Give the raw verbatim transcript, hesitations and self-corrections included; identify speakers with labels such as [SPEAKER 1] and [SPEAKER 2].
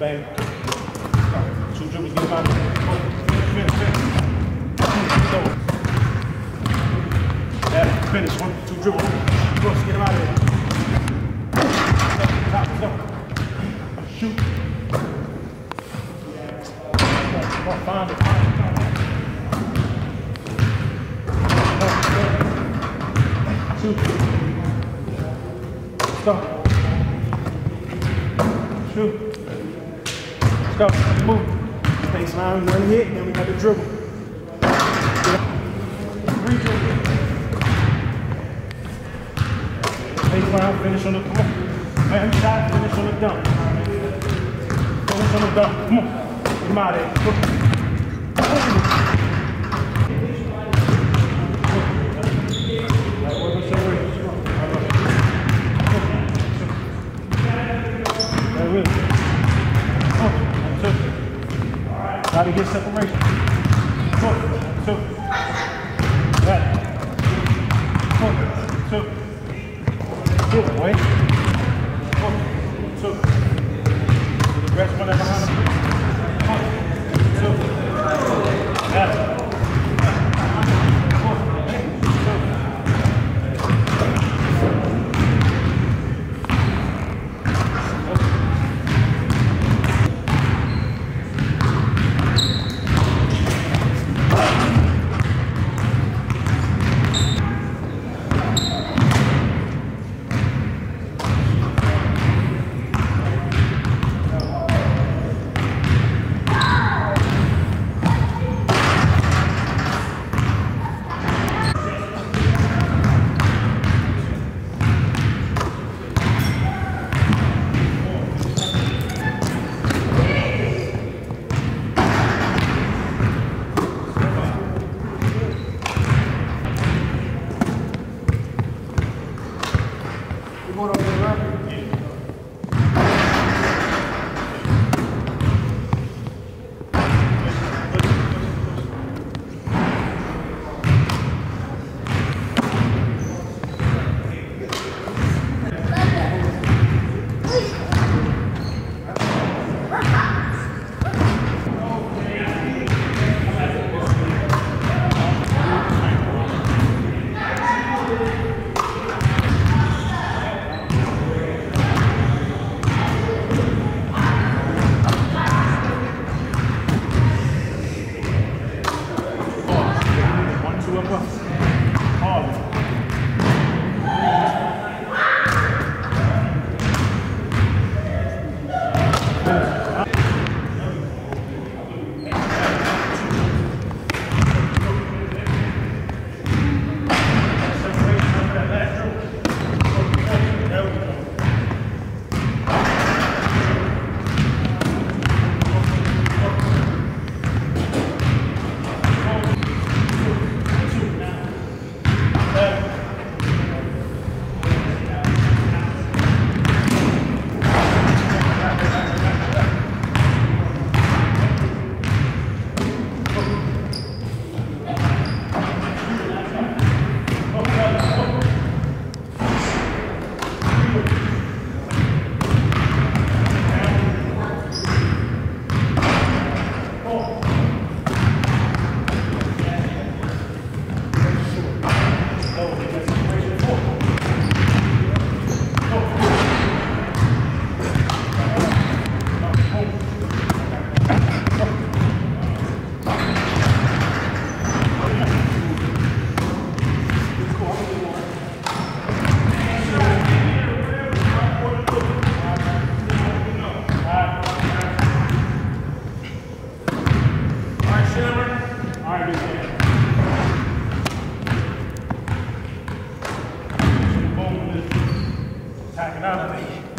[SPEAKER 1] baby. Two dribbles, get him out of there. Finish, finish. Yeah, finish. One, two dribbles. Push, get him out of there. Stop, stop. Shoot. Come on, find it, find it, find it. Shoot. Stop. Shoot. Stop. Move. Baseline, one hit, then we got the dribble. Three dribbles. Baseline, finish on the, come on. Man, shot, finish on the dunk. Finish on the dunk. Come on. Come out of there. Try to get separation. One, two. That. One, two. Good boy. One, two. The rest one that behind the plate. One, two. That. Going over the line? Tacking out of me.